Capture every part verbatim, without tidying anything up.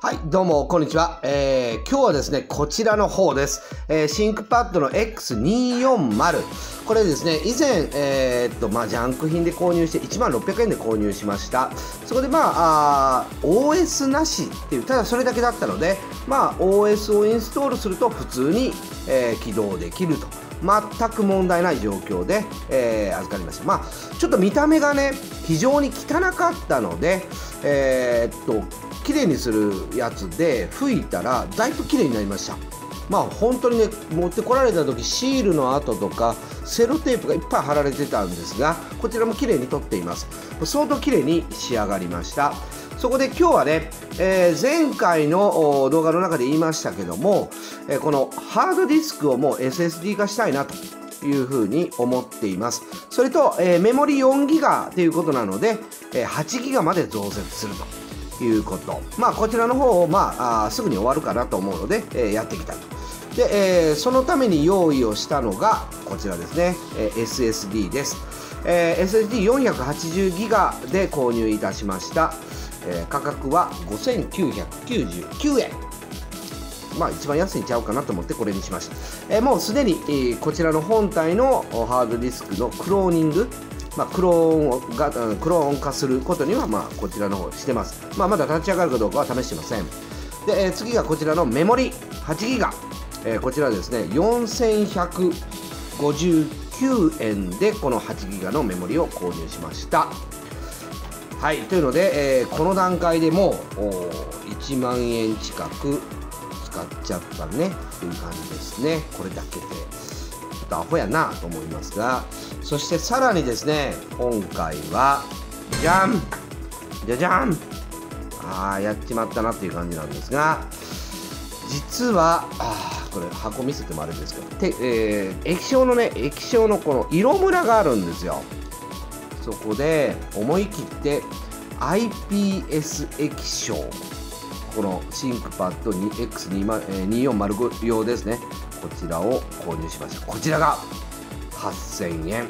はい、どうも、こんにちは。えー、今日はですね、こちらの方です。えー、シンクパッドの エックスにひゃくよんじゅう。これですね、以前、えー、っと、まあ、ジャンク品で購入していちまんろっぴゃくえんで購入しました。そこで、まあ、あ オーエス なしっていう、ただそれだけだったので、まあ、オーエス をインストールすると普通に、えー、起動できると。全く問題ない状況で、えー、預かりました。まあ、ちょっと見た目がね、非常に汚かったので、えー、っと、綺麗にするやつで拭いたらだいぶ綺麗になりました。まあ本当にね、持ってこられた時シールの跡とかセロテープがいっぱい貼られてたんですが、こちらも綺麗に取っています。相当綺麗に仕上がりました。そこで今日はね、えー、前回の動画の中で言いましたけども、えー、このハードディスクをもう エスエスディー 化したいなというふうに思っています。それと、えー、メモリ よんギガ ということなので、えー、はちギガまで増設するということ。まあこちらの方を、まあ、あすぐに終わるかなと思うので、えー、やっていきたいと。で、えー、そのために用意をしたのがこちらですね、えー、エスエスディー です。えー、エスエスディーよんひゃくはちじゅうギガ で購入いたしました。えー、価格はごせんきゅうひゃくきゅうじゅうきゅうえん。まあ一番安いんちゃうかなと思ってこれにしました。えー、もうすでに、えー、こちらの本体のハードディスクのクローニング、まあ、クローンがクローン化することにはまあこちらの方してます。まあ、まだ立ち上がるかどうかは試してません。で、えー、次がこちらのメモリ はちギガ、えー、こちらですねよんせんひゃくごじゅうきゅうえんでこのはちギガのメモリを購入しました。はい、というので、えー、この段階でもういちまんえん近く使っちゃったねという感じですね。これだけでちょっとアホやなと思いますが、そしてさらにですね、今回はじゃんじゃじゃんあーやっちまったなっていう感じなんですが、実はあこれ箱見せてもあれですけど、て、えー、液晶のね液晶のこの色ムラがあるんですよ。そこで思い切って アイピーエス 液晶、このシンクパッド エックスにひゃくよんじゅう 用ですね、こちらを購入しました。こちらがはっせんえん。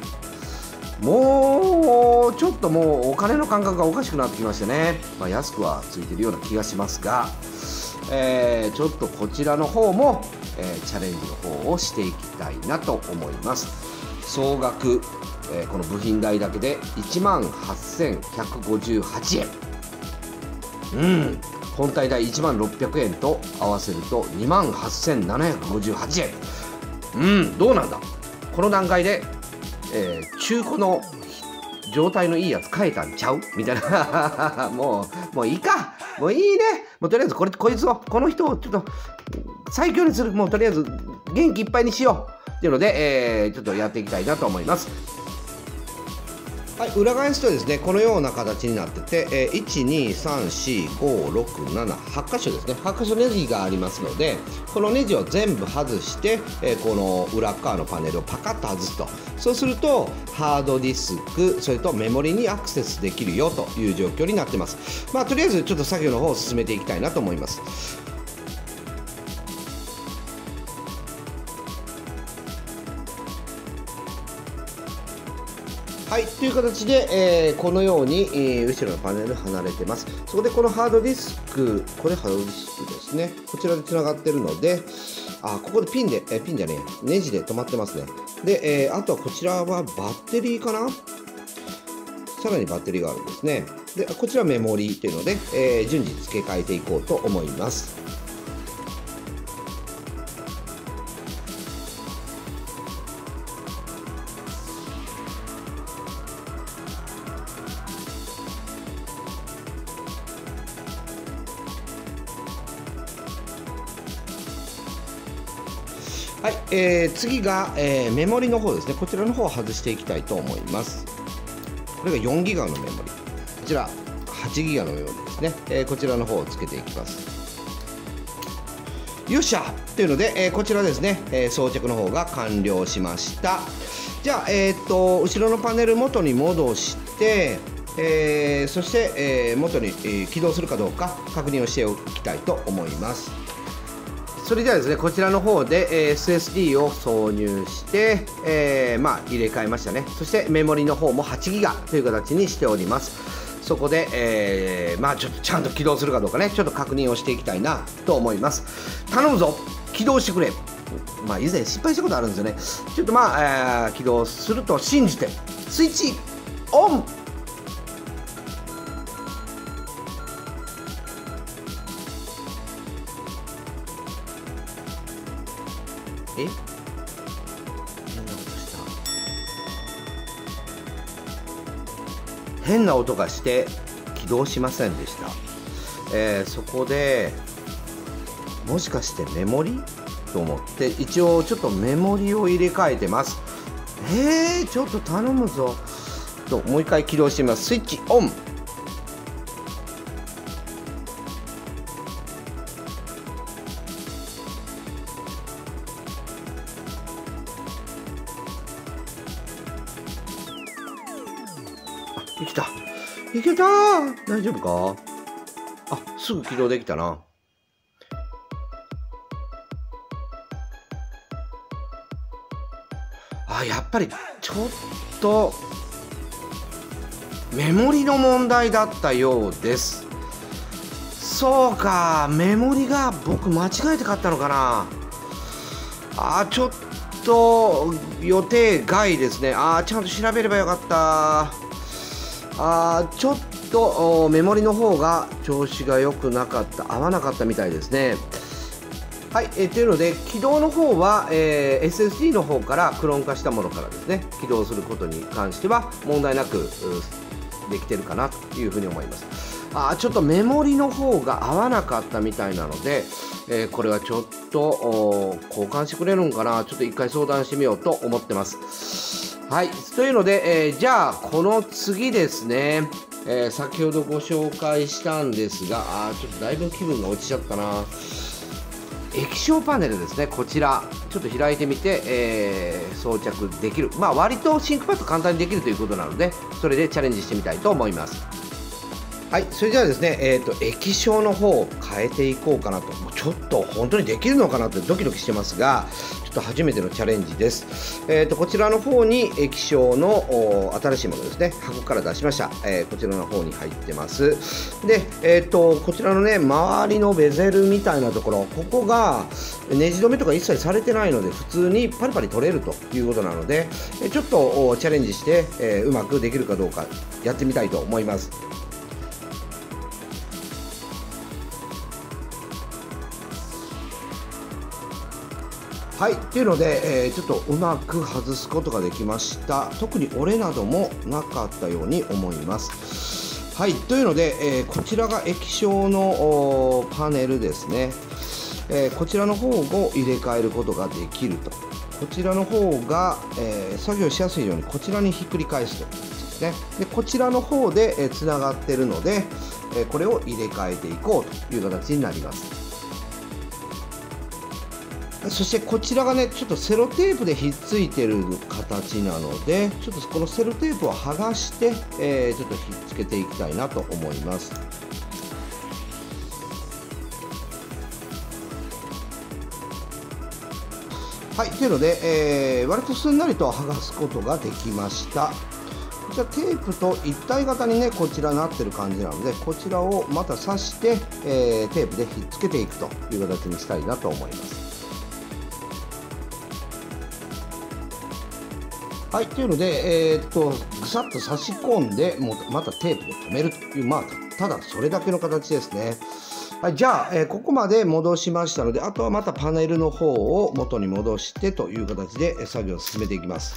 もうちょっともうお金の感覚がおかしくなってきましてね、まあ、安くはついてるような気がしますが、えー、ちょっとこちらの方も、えー、チャレンジの方をしていきたいなと思います。総額、えー、この部品代だけでいちまんはっせんひゃくごじゅうはちえん、うん本体代いちまんろっぴゃくえんと合わせるとにまんはっせんななひゃくごじゅうはちえん。うんどうなんだこの段階で、えー、中古の状態のいいやつ買えたんちゃうみたいなもうもういいか、もういいね、もうとりあえずこれこいつをこの人をちょっと最強にする、もうとりあえず元気いっぱいにしようっていうので、えー、ちょっとやっていきたいなと思います。はい、裏返すとですね、このような形になってて、えー、いち、に、さん、よん、ご、ろく、なな、はち箇所ですね、はち箇所ネジがありますので、このネジを全部外して、えー、この裏側のパネルをパカッと外すと、そうするとハードディスク、それとメモリにアクセスできるよという状況になってます。まあ、とりあえずちょっと作業の方を進めていきたいなと思います。はい、という形で、えー、このように、えー、後ろのパネル離れてます。そこでこのハードディスク、これハードディスクですね。こちらでつながってるので、あ、ここでピンで、えピンじゃねえ、ネジで止まってますね。で、えー、あとはこちらはバッテリーかな？さらにバッテリーがあるんですね。で、こちらはメモリーというので、えー、順次付け替えていこうと思います。はい、えー、次が、えー、メモリの方ですね。こちらの方を外していきたいと思います。これがよんギガのメモリ、こちらはちギガのメモリですね。えー、こちらの方をつけていきます。よっしゃというので、えー、こちらですね、えー、装着の方が完了しました。じゃあ、えー、っと後ろのパネル元に戻して、えー、そして、えー、元に、えー、起動するかどうか確認をしておきたいと思います。それではですね、こちらの方で エスエスディー を挿入して、えー、まあ入れ替えましたね。そしてメモリの方もはちギガという形にしております。 そこで、えー、まあちょっとちゃんと起動するかどうかね、ちょっと確認をしていきたいなと思います。頼むぞ、起動してくれ。まあ以前失敗したことあるんですよね。ちょっとまあ、えー、起動すると信じてスイッチオン。え、変な音がして起動しませんでした。えー、そこでもしかしてメモリと思って一応ちょっとメモリを入れ替えてます。えー、ちょっと頼むぞともう一回起動してみます。スイッチオン。いけたいけたー、大丈夫か。あ、すぐ起動できたな。あ、やっぱりちょっとメモリの問題だったようです。そうか、メモリが僕間違えて買ったのかな。あ、ちょっと予定外ですね。あ、ちゃんと調べればよかった。あ、ちょっとメモリの方が調子が良くなかった、合わなかったみたいですね。はい、えというので起動の方は、えー、エスエスディー の方からクローン化したものからですね、起動することに関しては問題なくできてるかなというふうに思います。あ、ちょっとメモリの方が合わなかったみたいなので、えー、これはちょっと交換してくれるんかな。ちょっと一回相談してみようと思ってます。はい、というので、えー、じゃあこの次ですね、えー、先ほどご紹介したんですが、あ、ちょっとだいぶ気分が落ちちゃったな。液晶パネルですね、こちらちょっと開いてみて、えー、装着できる。まあ割とシンクパッド簡単にできるということなので、それでチャレンジしてみたいと思います。はい、それじゃあですね、えーと、液晶の方を変えていこうかなと。ちょっと本当にできるのかなってドキドキしてますが、ちょっと初めてのチャレンジです。えーと、こちらの方に液晶の新しいものですね、箱から出しました。えー、こちらの方に入ってます。で、えーと、こちらのね、周りのベゼルみたいなところ、ここがネジ止めとか一切されてないので、普通にパリパリ取れるということなので、ちょっとチャレンジして、えー、うまくできるかどうかやってみたいと思います。はい、というので、えー、ちょっとうまく外すことができました。特に折れなどもなかったように思います。はい、というので、えー、こちらが液晶のパネルですね。えー、こちらの方を入れ替えることができると。こちらの方が、えー、作業しやすいようにこちらにひっくり返すとですね。で、こちらの方で、えー、つながっているので、えー、これを入れ替えていこうという形になります。そしてこちらがね、ちょっとセロテープでひっついてる形なので、ちょっとこのセロテープを剥がして、えー、ちょっとひっつけていきたいなと思います。はい、というので、えー、割とすんなりと剥がすことができました。こちらテープと一体型にね、こちらなってる感じなので、こちらをまた刺して、えー、テープでひっつけていくという形にしたいなと思います。はい、というので、えー、っとぐさっと差し込んで、もうまたテープで留めるという、まあ、ただそれだけの形ですね。はい、じゃあ、えー、ここまで戻しましたので、あとはまたパネルの方を元に戻してという形で作業を進めていきます。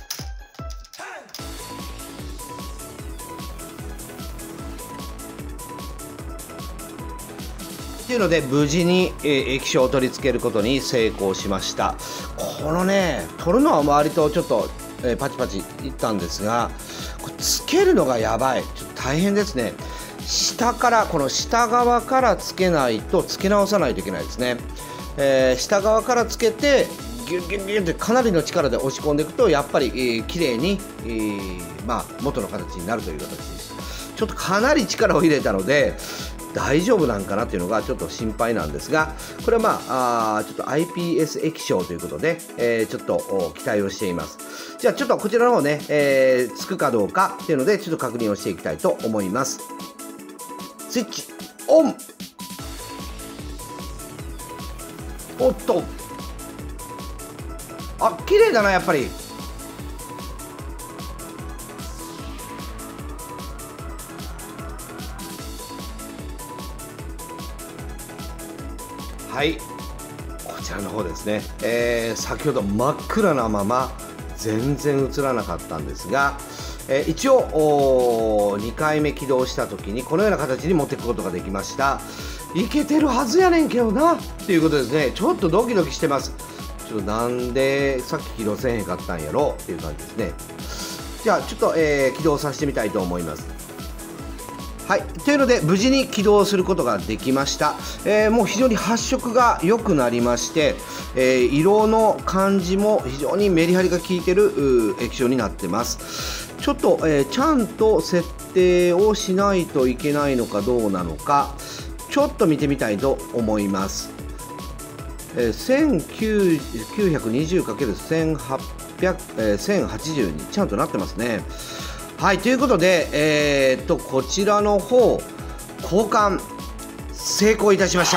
というので無事に、えー、液晶を取り付けることに成功しました。このね、取るのは割とちょっとえー、パチパチいったんですが、これつけるのがやばい、ちょっと大変ですね。下からこの下側からつけないと、つけ直さないといけないですね。えー、下側からつけてギュッギュッギュッってかなりの力で押し込んでいくと、やっぱり、えー、綺麗に、えー、まあ元の形になるという形です。ちょっとかなり力を入れたので大丈夫なんかなっていうのがちょっと心配なんですが、これはまあ、あちょっと アイピーエス 液晶ということで、えー、ちょっと期待をしています。じゃあちょっとこちらの方ね、えー、つくかどうかっていうのでちょっと確認をしていきたいと思います。 スイッチオン。おっと、あ、綺麗だな、やっぱり。はい、こちらの方ですね、えー、先ほど真っ暗なまま全然映らなかったんですが、えー、一応にかいめ起動した時にこのような形に持っていくことができました。いけてるはずやねんけどなっていうことですね。ちょっとドキドキしてます。ちょっとなんでさっき起動せえへんかったんやろっていう感じですね。じゃあちょっと、えー、起動させてみたいと思います。はい、というので無事に起動することができました。えー、もう非常に発色が良くなりまして、えー、色の感じも非常にメリハリが効いてる液晶になってます。ちょっと、えー、ちゃんと設定をしないといけないのかどうなのかちょっと見てみたいと思います。えー、せんきゅうひゃくにじゅうかけるせんはっぴゃく、えー、せんはちじゅうにちゃんとなってますね。はい、ということで、えー、っとこちらの方交換成功いたしました。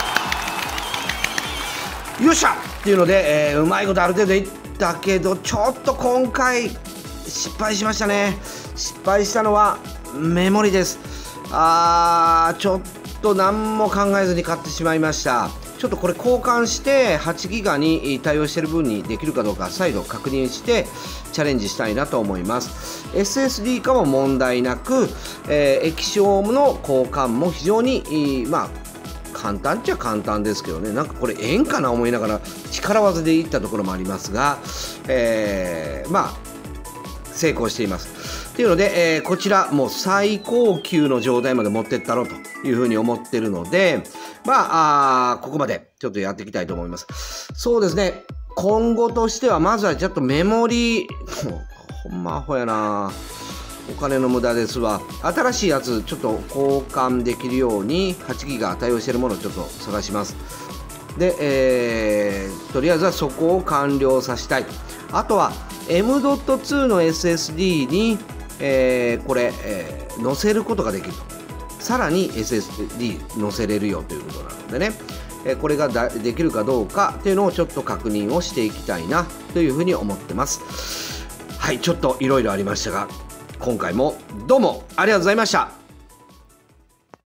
よっしゃっていうので、えー、うまいことある程度いったけどちょっと今回失敗しましたね。失敗したのはメモリです。あーちょっと何も考えずに買ってしまいました。ちょっとこれ交換してはちギガに対応している分にできるかどうか再度確認してチャレンジしたいなと思います。 エスエスディー 化も問題なく、えー、液晶の交換も非常にまあ簡単っちゃ簡単ですけどね、なんかこれええんかな思いながら力技でいったところもありますが、えー、まあ成功しています。というので、えー、こちらもう最高級の状態まで持ってったろうというふうに思ってるので、まあ、あここまでちょっとやっていきたいと思います。そうですね、今後としてはまずはちょっとメモリほんまアホやな、お金の無駄ですわ。新しいやつちょっと交換できるようにはちギガ対応しているものをちょっと探します。で、えー、とりあえずはそこを完了させたい。あとは エムドットツー の エスエスディー に、えー、これ、えー、載せることができると。さらに エスエスディー 載せれるよということなのでね、えー、これがだできるかどうかっていうのをちょっと確認をしていきたいなというふうに思ってます。はい、ちょっといろいろありましたが今回もどうもありがとうございました。